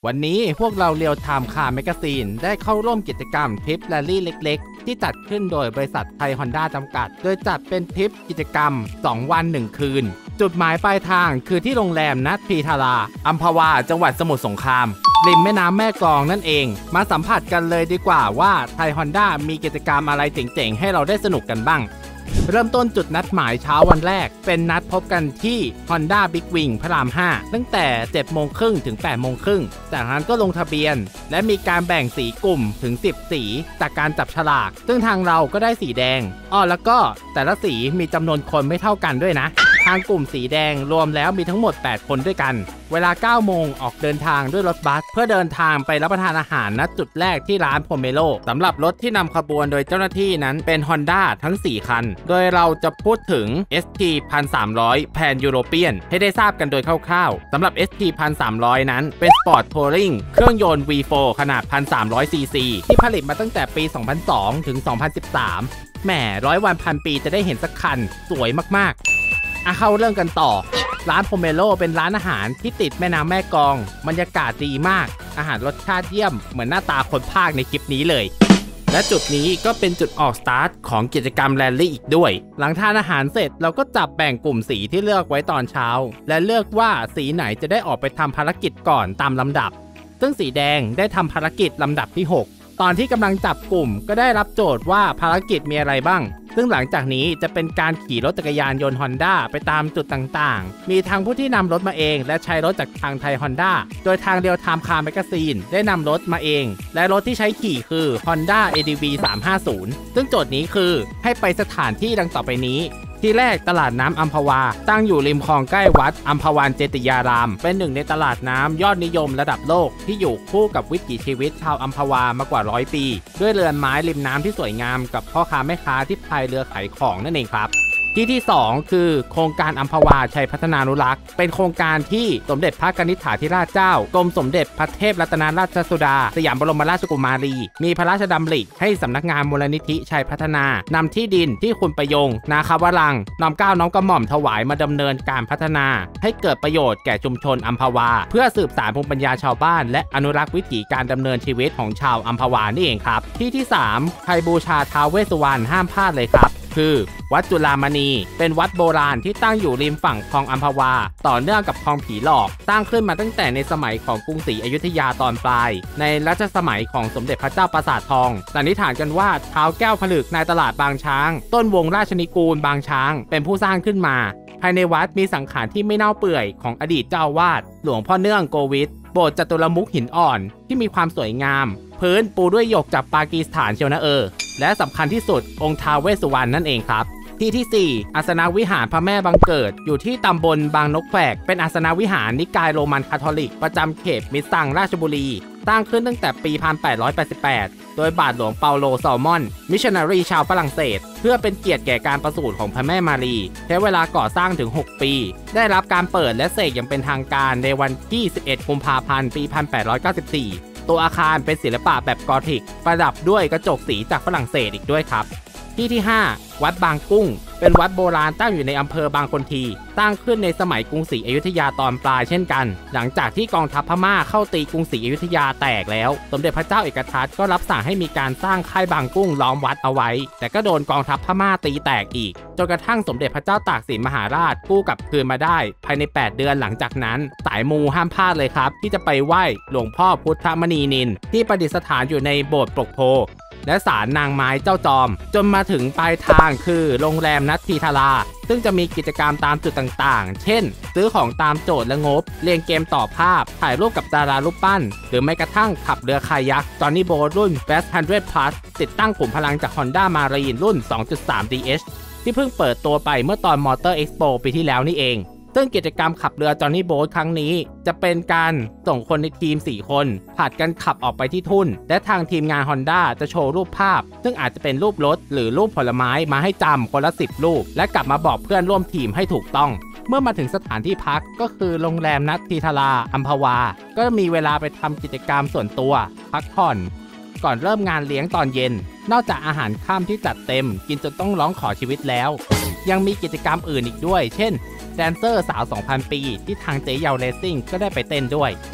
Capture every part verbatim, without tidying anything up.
วันนี้พวกเราเรียวไทม์คาร์แมกซีนได้เข้าร่วมกิจกรรมทริปแรลลี่เล็กๆที่จัดขึ้นโดยบริษัทไทยฮอนด้าจำกัดโดยจัดเป็นทริปกิจกรรมสองวันหนึ่งคืนจุดหมายปลายทางคือที่โรงแรมนัทพีทาราอัมพวาจังหวัดสมุทรสงครามริมแม่น้ำแม่กลองนั่นเองมาสัมผัสกันเลยดีกว่าว่าไทยฮอนด้ามีกิจกรรมอะไรเจ๋งๆให้เราได้สนุกกันบ้างเริ่มต้นจุดนัดหมายเช้าวันแรกเป็นนัดพบกันที่ Honda Big Wing พระรามห้าตั้งแต่ เจ็ดโมงครึ่ง ถึง แปดโมงครึ่ง จากนั้นก็ลงทะเบียนและมีการแบ่งสีกลุ่มถึงสิบสีจากการจับฉลากซึ่งทางเราก็ได้สีแดงอ้อแล้วก็แต่ละสีมีจำนวนคนไม่เท่ากันด้วยนะทางกลุ่มสีแดงรวมแล้วมีทั้งหมดแปดคนด้วยกันเวลา เก้าโมงออกเดินทางด้วยรถบัสเพื่อเดินทางไปรับประทานอาหารณจุดแรกที่ร้านโพเมโลสำหรับรถที่นำขบวนโดยเจ้าหน้าที่นั้นเป็น Honda ทั้งสี่คันโดยเราจะพูดถึง เอส ที หนึ่งพันสามร้อย Pan European ให้ได้ทราบกันโดยคร่าวๆสำหรับ เอส ที หนึ่งพันสามร้อย นั้นเป็น Sport Touring เครื่องยนต์ วี โฟร์ ขนาด หนึ่งพันสามร้อย ซี ซี ที่ผลิตมาตั้งแต่ปี สองพันสอง ถึง สองพันสิบสาม แหมร้อยวันพันปีจะได้เห็นสักคันสวยมากๆอ่ะเข้าเรื่องกันต่อร้านโพเมโลเป็นร้านอาหารที่ติดแม่น้ำแม่กลองบรรยากาศดีมากอาหารรสชาติเยี่ยมเหมือนหน้าตาคนภาคในคลิปนี้เลยและจุดนี้ก็เป็นจุดออกสตาร์ทของกิจกรรมแรลลี่อีกด้วยหลังทานอาหารเสร็จเราก็จับแบ่งกลุ่มสีที่เลือกไว้ตอนเช้าและเลือกว่าสีไหนจะได้ออกไปทำภารกิจก่อนตามลำดับซึ่งสีแดงได้ทำภารกิจลำดับที่หกตอนที่กำลังจับกลุ่มก็ได้รับโจทย์ว่าภารกิจมีอะไรบ้างซึ่งหลังจากนี้จะเป็นการขี่รถจักรยานยนต์ Honda ไปตามจุดต่างๆมีทั้งผู้ที่นำรถมาเองและใช้รถจากทางไทย Honda โดยทางเรียวไทม์คาร์แมกซีนได้นำรถมาเองและรถที่ใช้ขี่คือ Honda เอ ดี วี สามห้าศูนย์ ซึ่งโจทย์นี้คือให้ไปสถานที่ดังต่อไปนี้ที่แรกตลาดน้ำอัมพวาตั้งอยู่ริมคลองใกล้วัดอัมพวานเจติยารามเป็นหนึ่งในตลาดน้ำยอดนิยมระดับโลกที่อยู่คู่กับวิถีชีวิตชาวอัมพวามากว่าร้อยปีด้วยเรือนไม้ริมน้ำที่สวยงามกับพ่อค้าแม่ค้าที่พายเรือขายของนั่นเองครับที่ที่สองคือโครงการอัมพวาชัยพัฒนานุรักษ์เป็นโครงการที่สมเด็จพระกนิษฐาธิราชเจ้ากรมสมเด็จพระเทพรัตนราชสุดาสยามบรมราชกุมารีมีพระราชดำริให้สำนักงานมูลนิธิชัยพัฒนานำที่ดินที่คุณประยงนาคาวรังน้อมเกล้าน้อมกระหม่อมถวายมาดำเนินการพัฒนาให้เกิดประโยชน์แก่ชุมชนอัมพวาเพื่อสืบสานภูมิปัญญาชาวบ้านและอนุรักษ์วิถีการดำเนินชีวิตของชาวอัมพวานี่เองครับที่ที่สามใครบูชาท้าวเวสสุวรรณห้ามพลาดเลยครับคือวัดจุฬามณีเป็นวัดโบราณที่ตั้งอยู่ริมฝั่งคลองอัมพวาต่อเนื่องกับคลองผีหลอกสร้างขึ้นมาตั้งแต่ในสมัยของกรุงศรีอยุธยาตอนปลายในรัชสมัยของสมเด็จพระเจ้าปราสาททองสันนิษฐานกันว่าท้าวแก้วผลึกนายตลาดบางช้างต้นวงราชนิกูลบางช้างเป็นผู้สร้างขึ้นมาภายในวัดมีสังขารที่ไม่เน่าเปื่อยของอดีตเจ้าวาดหลวงพ่อเนื่องโกวิทโบสถ์จตุรมุขหินอ่อนที่มีความสวยงามพื้นปูด้วยหยกจากปากีสถานเชียวนะเออและสำคัญที่สุดองค์ท้าวเวสสุวรรณนั่นเองครับที่ที่สี่อาสนวิหารพระแม่บังเกิดอยู่ที่ตำบลบางนกแฝกเป็นอาสนวิหารนิกายโรมันคาทอลิกประจำเขตมิสซังราชบุรีสร้างขึ้นตั้งแต่ปี หนึ่งพันแปดร้อยแปดสิบแปด โดยบาทหลวงเปาโลซอลมอนมิชชันนารีชาวฝรั่งเศสเพื่อเป็นเกียรติแก่การประสูติของพระแม่มารีใช้เวลาก่อสร้างถึงหกปีได้รับการเปิดและเสกอย่างเป็นทางการในวันที่สิบเอ็ดกุมภาพันธ์ปี หนึ่งพันแปดร้อยเก้าสิบสี่ตัวอาคารเป็นศิลปะแบบกอธิกประดับด้วยกระจกสีจากฝรั่งเศสอีกด้วยครับที่ที่ห้าวัดบางกุ้งเป็นวัดโบราณตั้งอยู่ในอำเภอบางคนทีสร้างขึ้นในสมัยกรุงศรีอยุธยาตอนปลายเช่นกันหลังจากที่กองทัพพม่าเข้าตีกรุงศรีอยุธยาแตกแล้วสมเด็จพระเจ้าเอกทัตก็รับสั่งให้มีการสร้างค่ายบางกุ้งล้อมวัดเอาไว้แต่ก็โดนกองทัพพม่าตีแตกอีกจนกระทั่งสมเด็จพระเจ้าตากสินมหาราชกู้กลับคืนมาได้ภายในแปดเดือนหลังจากนั้นสายมูห้ามพลาดเลยครับที่จะไปไหว้หลวงพ่อพุทธมณีนินที่ประดิษฐานอยู่ในโบสถ์ปกโพและศาลนางไม้เจ้าจอมจนมาถึงปลายทางคือโรงแรมนัทพีทาราซึ่งจะมีกิจกรรมตามจุดต่างๆเช่นซื้อของตามโจทย์และงบเรียนเกมต่อภาพถ่ายรูปกับดารารูปปั้นหรือแม้กระทั่งขับเรือคายักจอห์นนี่โบ๊ทรุ่น Best หนึ่งร้อย plus ติดตั้งขุมพลังจาก Honda Marine รุ่น สองจุดสาม ดี เอช ที่เพิ่งเปิดตัวไปเมื่อตอน Motor Expo ปีที่แล้วนี่เองซึ่งกิจกรรมขับเรือจอห์นนี่โบ๊ทครั้งนี้จะเป็นการส่งคนในทีมสี่คนผัดกันขับออกไปที่ทุ่นและทางทีมงาน Honda จะโชว์รูปภาพซึ่งอาจจะเป็นรูปรถหรือรูปผลไม้มาให้จำคนละสิบรูปและกลับมาบอกเพื่อนร่วมทีมให้ถูกต้องเมื่อมาถึงสถานที่พักก็คือโรงแรมนัทพีทาราอัมพวาก็มีเวลาไปทำกิจกรรมส่วนตัวพักผ่อนก่อนเริ่มงานเลี้ยงตอนเย็นนอกจากอาหารค่ำที่จัดเต็มกินจนต้องร้องขอชีวิตแล้วยังมีกิจกรรมอื่นอีกด้วยเช่นแดนเซอร์สาว สองพัน ปีที่ทางเจ๊เยาเลสซิ่งก็ได้ไปเต้นด้วย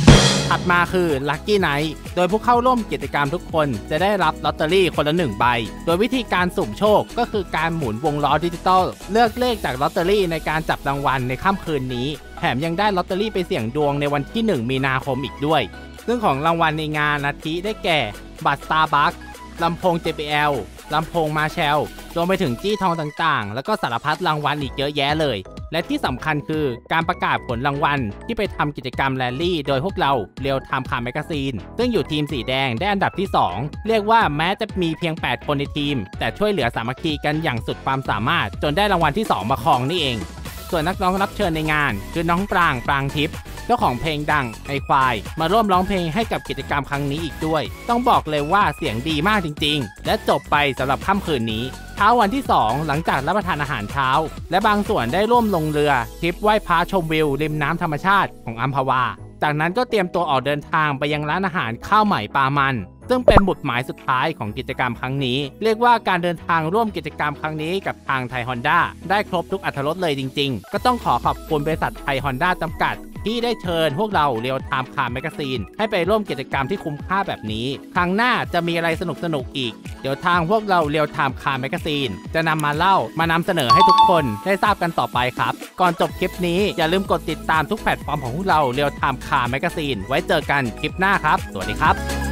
ถัดมาคือ Lucky Night โดยผู้เข้าร่วมกิจกรรมทุกคนจะได้รับลอตเตอรี่คนละหนึ่งใบโดยวิธีการสุ่มโชคก็คือการหมุนวงล้อดิจิตอลเลือกเลขจากลอตเตอรี่ในการจับรางวัลในค่ำคืนนี้แถมยังได้ลอตเตอรี่ไปเสี่ยงดวงในวันที่หนึ่งมีนาคมอีกด้วยซึ่งของรางวัลในงานอาทิได้แก่บัตร Starbucks ลำโพง เจ บี แอล ลำโพง Marshall รวมไปถึงจี้ทองต่างๆแล้วก็สารพัดรางวัลอีกเยอะแยะเลยและที่สำคัญคือการประกาศผลรางวัลที่ไปทำกิจกรรมแรลลี่โดยพวกเราเรียวไทม์คาร์แมกาซีนซึ่งอยู่ทีมสีแดงได้อันดับที่สองเรียกว่าแม้จะมีเพียงแปดคนในทีมแต่ช่วยเหลือสามัคคีกันอย่างสุดความสามารถจนได้รางวัลที่สองมาครองนี่เองส่วนนักร้องรับเชิญในงานคือน้องปรางปรางทิพย์เจ้าของเพลงดังไอควายมาร่วมร้องเพลงให้กับกิจกรรมครั้งนี้อีกด้วยต้องบอกเลยว่าเสียงดีมากจริงๆและจบไปสำหรับค่ำคืนนี้เช้าวันที่สองหลังจากรับประทานอาหารเช้าและบางส่วนได้ร่วมลงเรือทริปไหว้พระชมวิวริมน้ำธรรมชาติของอัมพวาจากนั้นก็เตรียมตัวออกเดินทางไปยังร้านอาหารข้าวใหม่ปลามันซึ่งเป็นหมุดหมายสุดท้ายของกิจกรรมครั้งนี้เรียกว่าการเดินทางร่วมกิจกรรมครั้งนี้กับทางไทยฮอนด้าได้ครบทุกอรรถรสเลยจริงๆก็ต้องขอขอบคุณบริษัทไทยฮอนด้าจำกัดที่ได้เชิญพวกเราเรียวไทม์คาร์แมกาซีนให้ไปร่วมกิจกรรมที่คุ้มค่าแบบนี้ครั้งหน้าจะมีอะไรสนุกๆอีกเดี๋ยวทางพวกเราเรียวไทม์คาร์แมกาซีนจะนำมาเล่ามานำเสนอให้ทุกคนได้ทราบกันต่อไปครับก่อนจบคลิปนี้อย่าลืมกดติดตามทุกแพลตฟอร์มของพวกเราเรียวไทม์คาร์แมกาซีนไว้เจอกันคลิปหน้าครับสวัสดีครับ